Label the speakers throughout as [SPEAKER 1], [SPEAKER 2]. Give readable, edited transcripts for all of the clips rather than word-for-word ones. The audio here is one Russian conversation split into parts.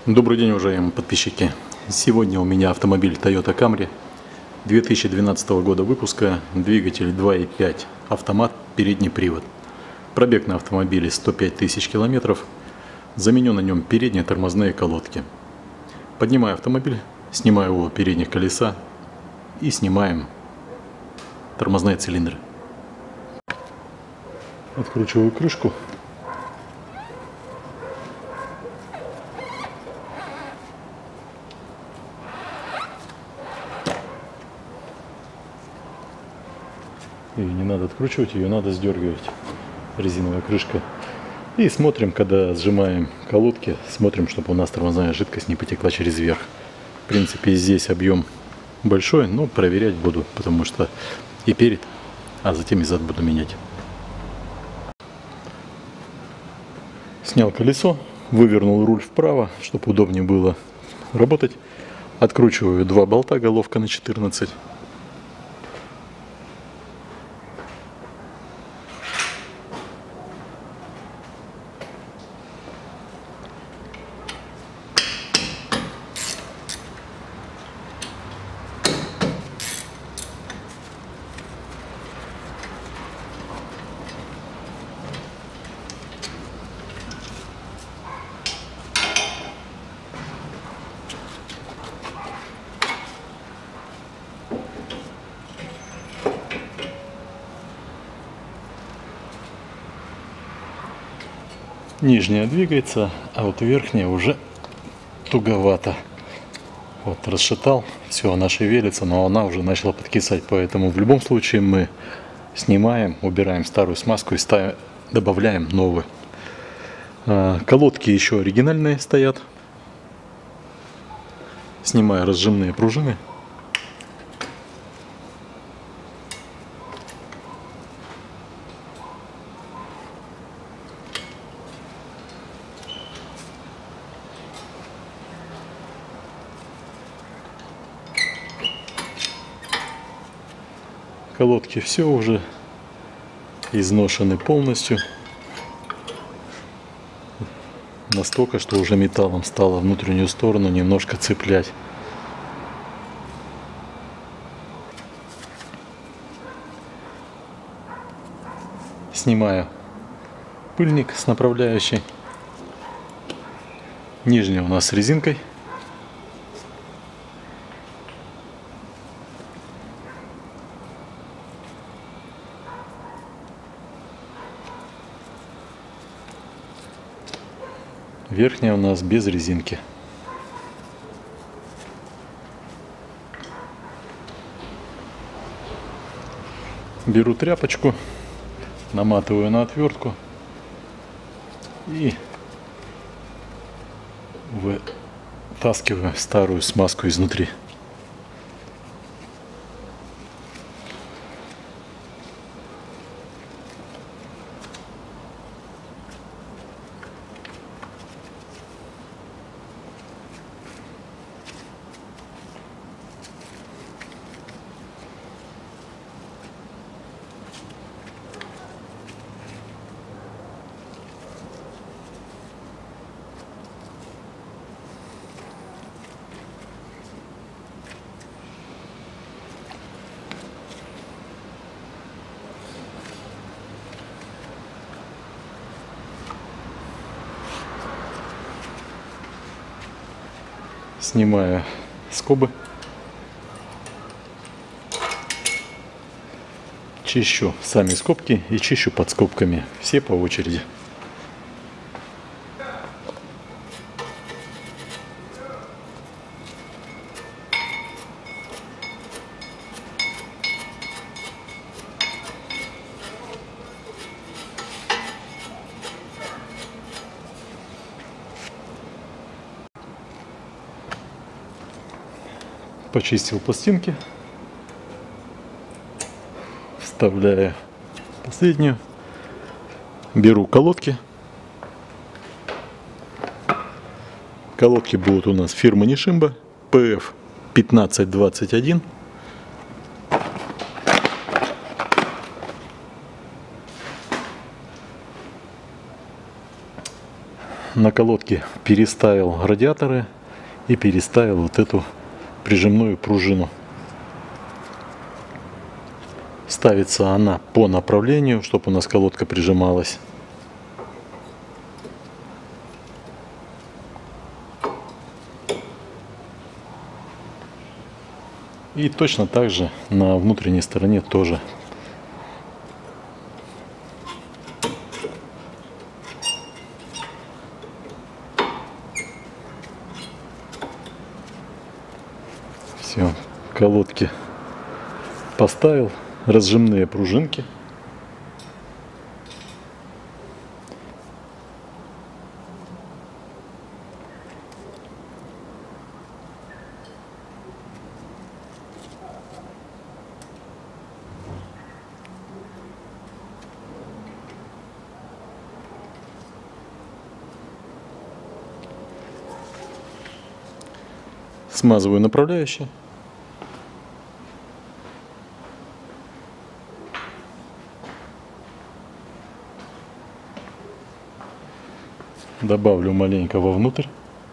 [SPEAKER 1] Добрый день, уважаемые подписчики! Сегодня у меня автомобиль Toyota Camry 2012 года выпуска, двигатель 2.5, автомат, передний привод. Пробег на автомобиле 105 тысяч километров, заменю на нем передние тормозные колодки. Поднимаю автомобиль, снимаю его передних колеса и снимаем тормозные цилиндры. Откручиваю крышку. Ее не надо откручивать, ее надо сдергивать. Резиновая крышка. И смотрим, когда сжимаем колодки, смотрим, чтобы у нас тормозная жидкость не потекла через верх. В принципе, здесь объем большой, но проверять буду, потому что и перед, а затем и зад буду менять. Снял колесо, вывернул руль вправо, чтобы удобнее было работать. Откручиваю два болта, головка на 14. Нижняя двигается, а вот верхняя уже туговато. Вот расшатал, все, она шевелится, но она уже начала подкисать. Поэтому в любом случае мы снимаем, убираем старую смазку и добавляем новую. Колодки еще оригинальные стоят. Снимаю разжимные пружины. Колодки все уже изношены полностью. Настолько, что уже металлом стало внутреннюю сторону немножко цеплять. Снимаю пыльник с направляющей. Нижняя у нас с резинкой. Верхняя у нас без резинки. Беру тряпочку, наматываю на отвертку и вытаскиваю старую смазку изнутри. Снимаю скобы, чищу сами скобки и чищу под скобками, все по очереди. Почистил пластинки, вставляю последнюю, беру колодки. Колодки будут у нас фирмы Nishimba PF 1521. на колодке переставил радиаторы и переставил вот эту прижимную пружину. Ставится она по направлению, чтобы у нас колодка прижималась. И точно так же на внутренней стороне тоже. Все, колодки поставил, разжимные пружинки. Смазываю направляющие. Добавлю маленько вовнутрь.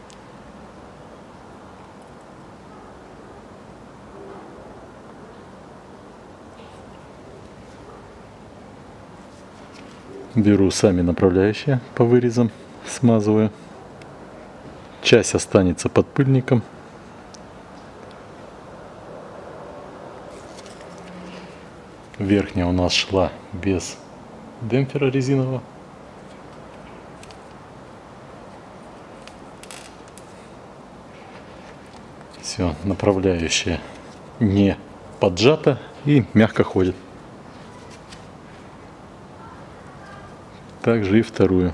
[SPEAKER 1] Беру сами направляющие по вырезам, смазываю. Часть останется под пыльником. Верхняя у нас шла без демпфера резинового. Все, направляющая не поджата и мягко ходит. Также и вторую.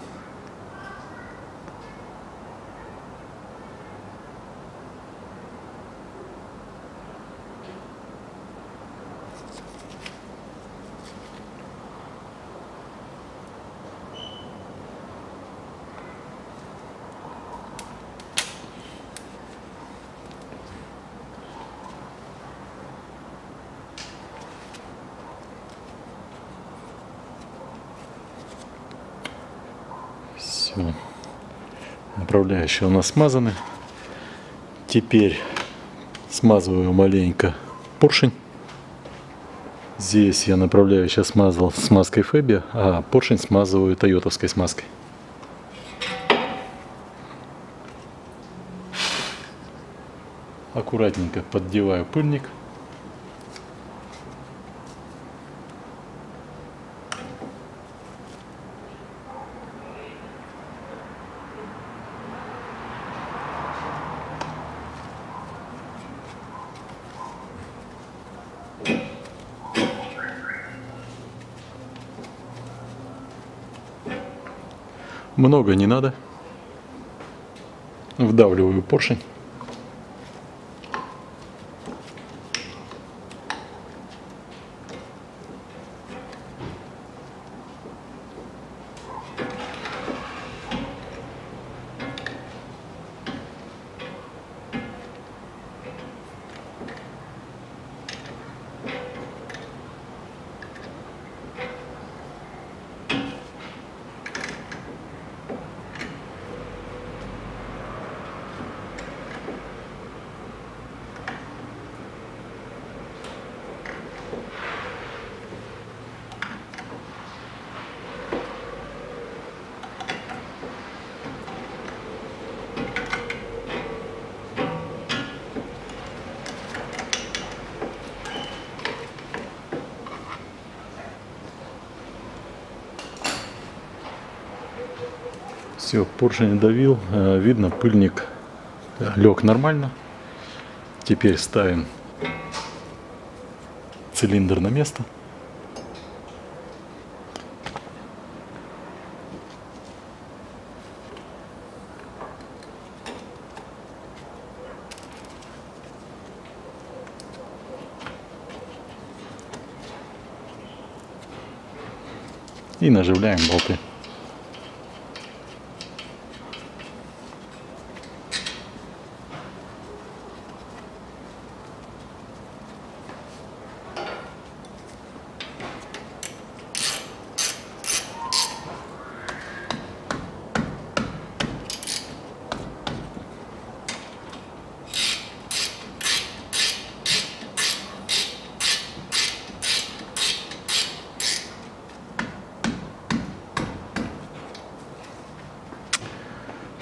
[SPEAKER 1] Все. Направляющие у нас смазаны. Теперь смазываю маленько поршень. Здесь я направляющее смазал смазкой Феби, а поршень смазываю тойотовской смазкой. Аккуратненько поддеваю пыльник. Много не надо. Вдавливаю поршень. Все, поршень давил, видно, пыльник лег нормально. Теперь ставим цилиндр на место. И наживляем болты.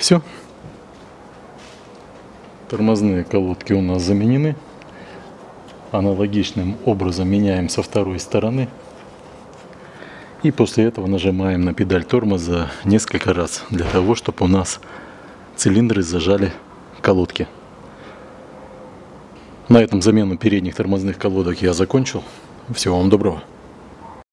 [SPEAKER 1] Все. Тормозные колодки у нас заменены. Аналогичным образом меняем со второй стороны. И после этого нажимаем на педаль тормоза несколько раз, для того, чтобы у нас цилиндры зажали колодки. На этом замену передних тормозных колодок я закончил. Всего вам доброго.